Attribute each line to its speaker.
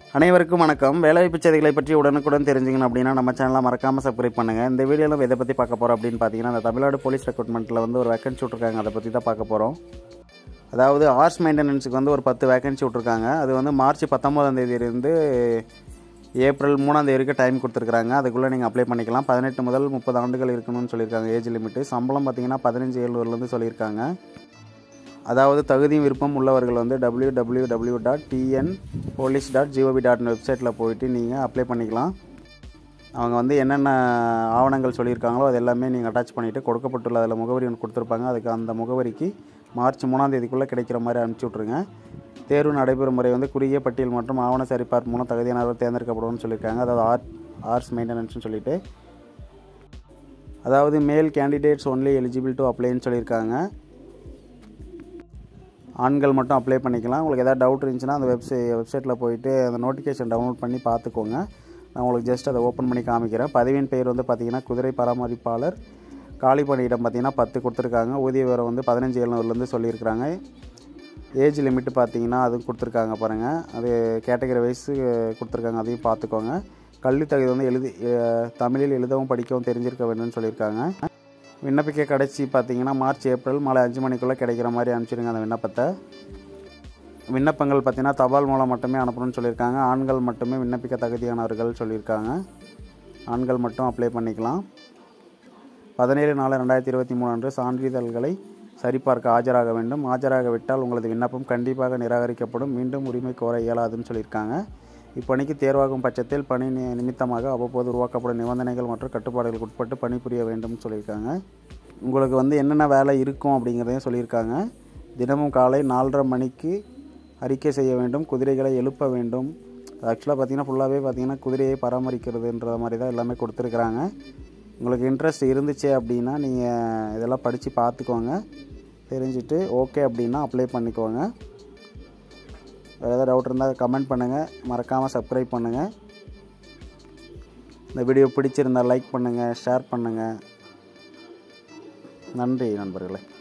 Speaker 1: அனைவருக்கும் வணக்கம். வேலைவாய்ப்பு செய்திகளை பற்றி உடனுக்குடன் தெரிஞ்சுக்கணும் அப்படின்னா நம்ம சேனலை மறக்காமல் சப்ஸ்கிரைப் பண்ணுங்கள். இந்த வீடியோவில் எதை பற்றி பார்க்க போகிறோம் அப்படின்னு பார்த்தீங்கன்னா, அந்த தமிழ்நாடு போலீஸ் ரெக்ரூட்மெண்ட்டில் வந்து ஒரு வேகன்சி விட்ருக்காங்க. அதை பற்றி தான் பார்க்க போகிறோம். அதாவது ஆர்ஸ் மெயின்டெனன்ஸுக்கு வந்து ஒரு 10 வேகன்சி விட்ருக்காங்க. அது வந்து மார்ச் 19ஆம் தேதியிலிருந்து ஏப்ரல் 3ஆம் தேதி வரைக்கும் டைம் கொடுத்துருக்காங்க. அதுக்குள்ளே நீங்கள் அப்ளை பண்ணிக்கலாம். 18 முதல் 30 ஆண்டுகள் இருக்கணும்னு சொல்லியிருக்காங்க ஏஜ் லிமிட்டு. சம்பளம் பார்த்தீங்கன்னா 15,700 சொல்லியிருக்காங்க. அதாவது தகுதியும் விருப்பம் உள்ளவர்கள் வந்து www.tnpolice.gov.in வெப்சைட்டில் போயிட்டு நீங்கள் அப்ளை பண்ணிக்கலாம். அவங்க வந்து என்னென்ன ஆவணங்கள் சொல்லியிருக்காங்களோ அது எல்லாமே நீங்கள் அட்டாச் பண்ணிவிட்டு கொடுக்கப்பட்டுள்ள அதில் முகவரி ஒன்று கொடுத்துருப்பாங்க. அதுக்கு அந்த முகவரிக்கு மார்ச் 3ஆம் தேதிக்குள்ளே கிடைக்கிற மாதிரி அனுப்பிச்சி விட்ருங்க. தேர்வு நடைபெறும் முறை வந்து குறுகிய பட்டியல் மற்றும் ஆவண சரிபார்ப்பு மூலம் தகுதியானவர்கள் தேர்ந்தெடுக்கப்படும்னு சொல்லியிருக்காங்க. அதாவது ஆர்ஸ் மெயின்டெனன்ஸ்னு சொல்லிட்டு, அதாவது மேல் கேண்டிடேட்ஸ் ஒன்லி எலிஜிபிள் டு அப்ளைன்னு சொல்லியிருக்காங்க. ஆண்கள் மட்டும் அப்ளை பண்ணிக்கலாம். உங்களுக்கு எதாவது டவுட் இருந்துச்சுன்னா அந்த வெப்சைட்டில் போயிட்டு அந்த நோட்டிஃபிகேஷன் டவுன்லோட் பண்ணி பார்த்துக்கோங்க. நான் உங்களுக்கு ஜஸ்ட் அதை ஓப்பன் பண்ணி காமிக்கிறேன். பதவியின் பெயர் வந்து பார்த்திங்கன்னா குதிரை பராமரிப்பாளர். காலி பணியிடம் பார்த்திங்கன்னா 10 கொடுத்துருக்காங்க. ஊதிய விவரம் வந்து 15,700 சொல்லியிருக்கிறாங்க. ஏஜ் லிமிட்டு பார்த்திங்கன்னா அதுவும் கொடுத்துருக்காங்க பாருங்கள். அது கேட்டகரி வைஸ் கொடுத்துருக்காங்க, அதையும் பார்த்துக்கோங்க. கல்வி தகுதி வந்து தமிழில் எழுதவும் படிக்கவும் தெரிஞ்சிருக்க வேண்டும்னு சொல்லியிருக்காங்க. விண்ணப்பிக்க கடைசி பார்த்திங்கன்னா மார்ச் ஏப்ரல் மாலை 5 மணிக்குள்ளே கிடைக்கிற மாதிரி அனுப்பிச்சிடுங்க அந்த விண்ணப்பத்தை. விண்ணப்பங்கள் பார்த்திங்கன்னா தபால் மூலம் மட்டுமே அனுப்பணும்னு சொல்லியிருக்காங்க. ஆண்கள் மட்டுமே விண்ணப்பிக்க தகுதியானவர்கள் சொல்லியிருக்காங்க. ஆண்கள் மட்டும் அப்ளை பண்ணிக்கலாம். 17/4/2023 அன்று சான்றிதழ்களை சரிபார்க்க ஆஜராக வேண்டும். ஆஜராகவிட்டால் உங்களது விண்ணப்பம் கண்டிப்பாக நிராகரிக்கப்படும். மீண்டும் உரிமை கோர இயலாதுன்னு சொல்லியிருக்காங்க. இப்பணிக்கு தேர்வாகும் பட்சத்தில் பணி நிமித்தமாக அவ்வப்போது உருவாக்கப்படும் நிபந்தனைகள் மற்றும் கட்டுப்பாடுகளுக்கு உட்பட்டு பணிபுரிய வேண்டும்னு சொல்லியிருக்காங்க. உங்களுக்கு வந்து என்னென்ன வேலை இருக்கும் அப்படிங்கிறதையும் சொல்லியிருக்காங்க. தினமும் காலை 4:30 மணிக்கு அறிக்கை செய்ய வேண்டும். குதிரைகளை எழுப்ப வேண்டும். ஆக்சுவலாக பார்த்திங்கன்னா ஃபுல்லாகவே பார்த்திங்கன்னா குதிரையை பராமரிக்கிறதுன்ற மாதிரி தான் எல்லாமே கொடுத்துருக்குறாங்க. உங்களுக்கு இன்ட்ரெஸ்ட் இருந்துச்சு அப்படின்னா நீங்கள் இதெல்லாம் படித்து பார்த்துக்கோங்க. தெரிஞ்சுட்டு ஓகே அப்படின்னா அப்ளை பண்ணிக்கோங்க. வேறு ஏதாவது டவுட் இருந்தால் கமெண்ட் பண்ணுங்கள். மறக்காமல் சப்ஸ்கிரைப் பண்ணுங்கள். இந்த வீடியோ பிடிச்சிருந்தால் லைக் பண்ணுங்கள், ஷேர் பண்ணுங்கள். நன்றி நண்பர்களே.